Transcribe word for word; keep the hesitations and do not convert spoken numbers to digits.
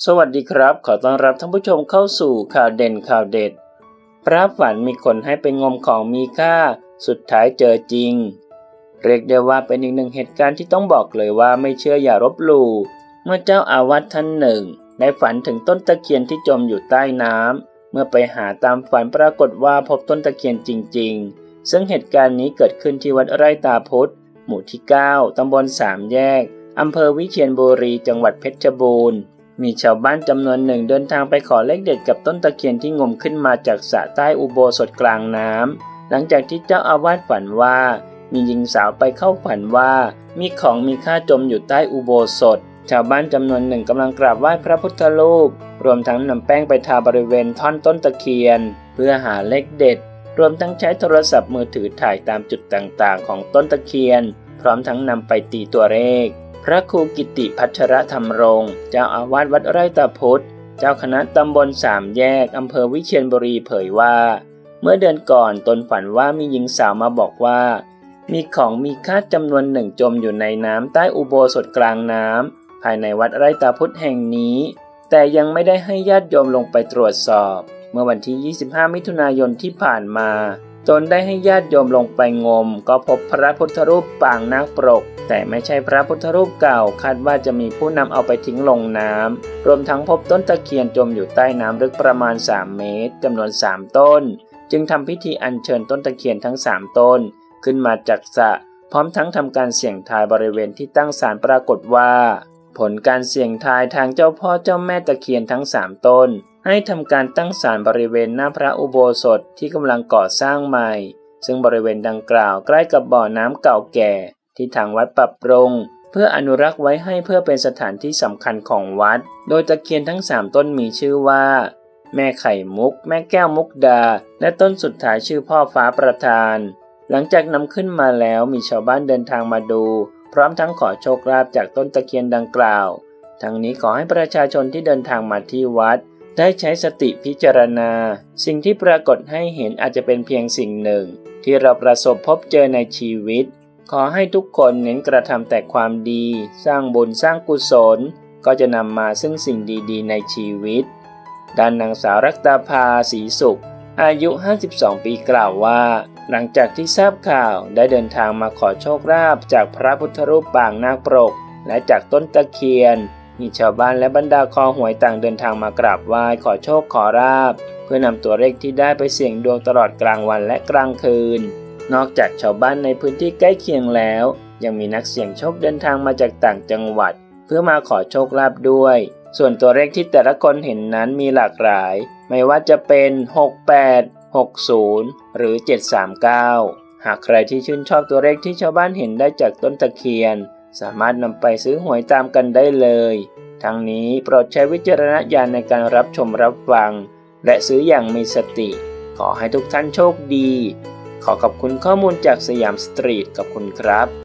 สวัสดีครับขอต้อนรับท่านผู้ชมเข้าสู่ข่าวเด่นข่าวเด็ดพระฝันมีคนให้ไปงมของมีค่าสุดท้ายเจอจริงเรียกได้ว่าเป็นอีกหนึ่งเหตุการณ์ที่ต้องบอกเลยว่าไม่เชื่ออย่ารบหลู่เมื่อเจ้าอาวาสท่านหนึ่งได้ฝันถึงต้นตะเคียนที่จมอยู่ใต้น้ำเมื่อไปหาตามฝันปรากฏว่าพบต้นตะเคียนจริงๆซึ่งเหตุการณ์นี้เกิดขึ้นที่วัดไร่ตาพุธหมู่ที่เก้าตำบลสามแยกอำเภอวิเชียรบุรีจังหวัดเพชรบูรณ์มีชาวบ้านจำนวนหนึ่งเดินทางไปขอเลขเด็ดกับต้นตะเคียนที่งมขึ้นมาจากสระใต้อุโบสถกลางน้ำหลังจากที่เจ้าอาวาสฝันว่ามีหญิงสาวไปเข้าฝันว่ามีของมีค่าจมอยู่ใต้อุโบสถชาวบ้านจำนวนหนึ่งกำลังกราบไหว้พระพุทธรูปรวมทั้งนำแป้งไปทาบริเวณท่อนต้นตะเคียนเพื่อหาเลขเด็ดรวมทั้งใช้โทรศัพท์มือถือถ่ายตามจุดต่างๆของต้นตะเคียนพร้อมทั้งนำไปตีตัวเลขพระครูกิติพัชรธรรมรงค์เจ้าอาวาสวัดไร่ตาพุธเจ้าคณะตำบลสามแยกอำเภอวิเชียรบุรีเผยว่าเมื่อเดือนก่อนตนฝันว่ามีหญิงสาวมาบอกว่ามีของมีค่าจำนวนหนึ่งจมอยู่ในน้ำใต้อุโบสถกลางน้ำภายในวัดไร่ตาพุธแห่งนี้แต่ยังไม่ได้ให้ญาติโยมลงไปตรวจสอบเมื่อวันที่ยี่สิบห้ามิถุนายนที่ผ่านมาตนได้ให้ญาติโยมลงไปงมก็พบพระพุทธรูปปางนาคปรกแต่ไม่ใช่พระพุทธรูปเก่าคาดว่าจะมีผู้นำเอาไปทิ้งลงน้ำรวมทั้งพบต้นตะเคียนจมอยู่ใต้น้ำลึกประมาณสามเมตรจำนวนสามต้นจึงทำพิธีอัญเชิญต้นตะเคียนทั้งสามต้นขึ้นมาจากสระพร้อมทั้งทำการเสี่ยงทายบริเวณที่ตั้งศาลปรากฏว่าผลการเสี่ยงทายทางเจ้าพ่อเจ้าแม่ตะเคียนทั้งสามต้นให้ทำการตั้งศาลบริเวณหน้าพระอุโบสถที่กำลังก่อสร้างใหม่ซึ่งบริเวณดังกล่าวใกล้กับบ่อน้ำเก่าแก่ที่ทางวัดปรับปรุงเพื่ออนุรักษ์ไว้ให้เพื่อเป็นสถานที่สำคัญของวัดโดยตะเคียนทั้งสามต้นมีชื่อว่าแม่ไข่มุกแม่แก้วมุกดาและต้นสุดท้ายชื่อพ่อฟ้าประธานหลังจากนำขึ้นมาแล้วมีชาวบ้านเดินทางมาดูพร้อมทั้งขอโชคลาภจากต้นตะเคียนดังกล่าวทั้งนี้ขอให้ประชาชนที่เดินทางมาที่วัดได้ใช้สติพิจารณาสิ่งที่ปรากฏให้เห็นอาจจะเป็นเพียงสิ่งหนึ่งที่เราประสบพบเจอในชีวิตขอให้ทุกคนเน้นกระทำแต่ความดีสร้างบุญสร้างกุศลก็จะนำมาซึ่งสิ่งดีๆในชีวิตด้านนางสาวรัตภาศรีสุขอายุห้าสิบสองปีกล่าวว่าหลังจากที่ทราบข่าวได้เดินทางมาขอโชคลาภจากพระพุทธรูปปางนาคปรกและจากต้นตะเคียนมีชาวบ้านและบรรดาคอหวยต่างเดินทางมากราบไหว้ขอโชคขอลาภเพื่อนำตัวเลขที่ได้ไปเสี่ยงดวงตลอดกลางวันและกลางคืนนอกจากชาวบ้านในพื้นที่ใกล้เคียงแล้วยังมีนักเสี่ยงโชคเดินทางมาจากต่างจังหวัดเพื่อมาขอโชคลาภด้วยส่วนตัวเลขที่แต่ละคนเห็นนั้นมีหลากหลายไม่ว่าจะเป็นหกแปด หกศูนย์หรือเจ็ดสามเก้าหากใครที่ชื่นชอบตัวเลขที่ชาวบ้านเห็นได้จากต้นตะเคียนสามารถนำไปซื้อหวยตามกันได้เลยทั้งนี้โปรดใช้วิจารณญาณในการรับชมรับฟังและซื้ออย่างมีสติขอให้ทุกท่านโชคดีขอขอบคุณข้อมูลจากสยามสตรีทขอบคุณครับ